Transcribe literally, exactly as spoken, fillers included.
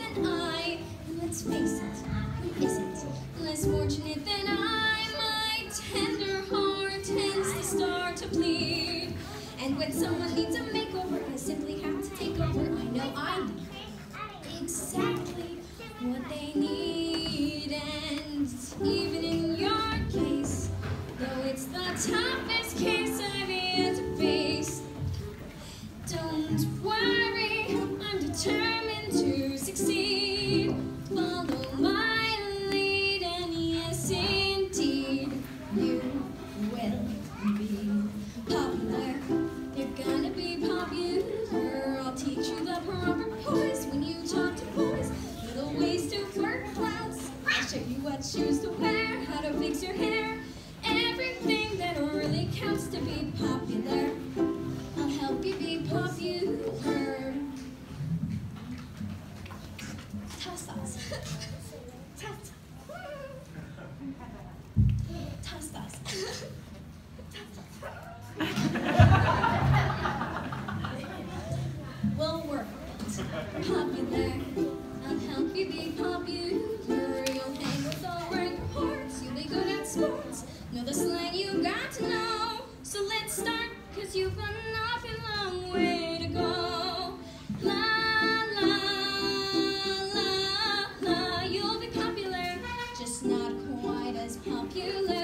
than I. Let's face it, who isn't less fortunate than I? My tender heart tends to start to bleed. And when someone needs a makeover, I simply have to take over. I know I know exactly what they need. And even in your case, though it's the toughest case I've yet to face, don't worry, I'm determined to succeed. Follow my lead, and yes, indeed, you will be popular. You're gonna be popular. I'll teach you the proper poise when you talk to boys. Little ways to flirt clouds. I'll show you what shoes to wear, how to fix your hair. Everything that really counts to be popular. I'll help you be popular. Toss toss. Toss toss. Toss toss. We'll work it. Popular. I'll help you be popular. You'll hang with all right reports. You'll be good at sports. Know the slang you got to know. So let's start, cause you've got an awful long way to go. La la la la. You'll be popular, just not quite as popular.